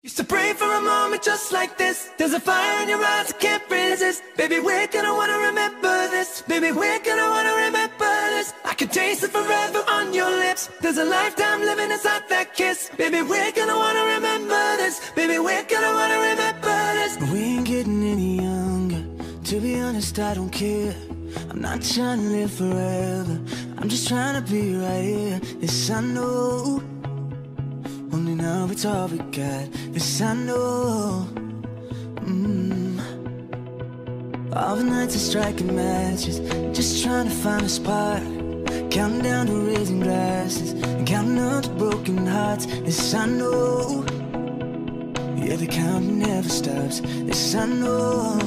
Used to pray for a moment just like this. There's a fire in your eyes I can't resist. Baby, we're gonna wanna remember this. Baby, we're gonna wanna remember this. I can taste it forever on your lips. There's a lifetime living inside that kiss. Baby, we're gonna wanna remember this. Baby, we're gonna wanna remember this. We ain't getting any younger. To be honest, I don't care. I'm not trying to live forever. I'm just trying to be right here. This I know. Only now it's all we got. This I know. All the nights are striking matches, just trying to find a spot. Counting down to raising glasses and counting up to broken hearts. This I know. Yeah, the counting never stops. This I know.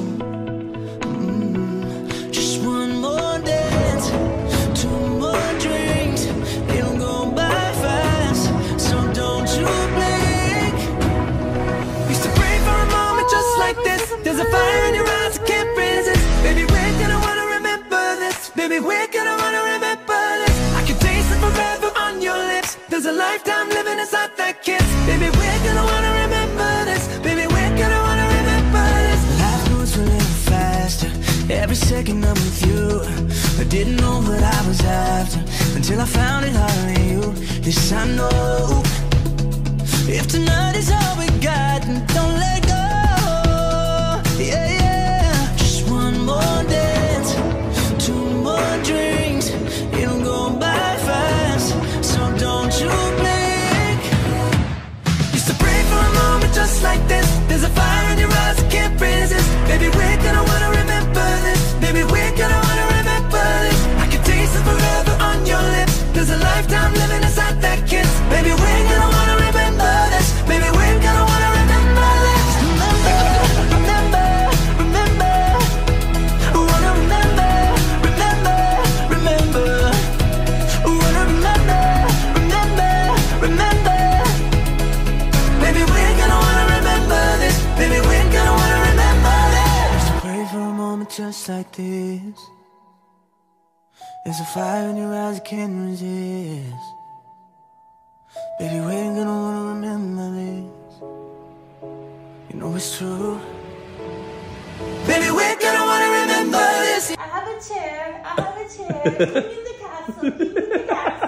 Just one more dance, two more drinks. It'll go by fast, so don't you blink. Used to pray for a moment just like this. There's a fire in your eyes I can't resist. Baby, we're gonna wanna remember this. Baby, we're gonna wanna remember this. I can taste it forever on your lips. There's a lifetime living inside that kiss. Baby, we're gonna wanna remember this. Baby, we're gonna wanna remember this. Life moves a little faster every second I'm with you. I didn't know what I was after until I found it all in you. This I know. If tonight is all we got, then don't let go. Yeah, yeah. Just one more dance, two more drinks. It'll go by fast, so don't you blink. Used to pray for a moment just like this. There's a fire in your eyes I can't resist. Baby, we're gonna wanna remember this. Baby, we're gonna wanna remember this. I can taste it forever on your lips. There's a lifetime living inside that kiss. Baby, we're gonna wanna remember this. Baby, we're gonna wanna remember this. Remember, remember, remember. Wanna remember, remember, remember. Wanna remember, remember, remember. Baby, we're gonna wanna remember this. Baby, we're gonna wanna remember this. Pray for a moment just like this. There's a fire in your eyes I can't resist. Baby, we're gonna wanna remember this. You know it's true. Baby, we're gonna wanna remember this. I have a chair, I have a chair. Give me the castle, give me the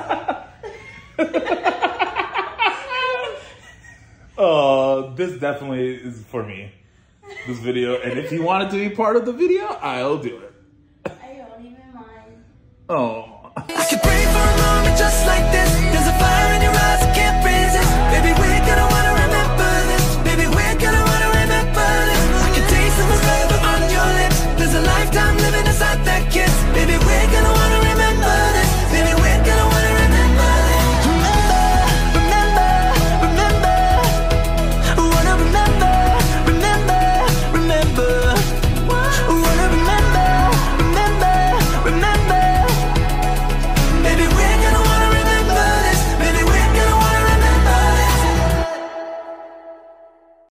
castle. Oh, this definitely is for me, this video. And if you wanted to be part of the video, I'll do it. I don't even mind. Oh.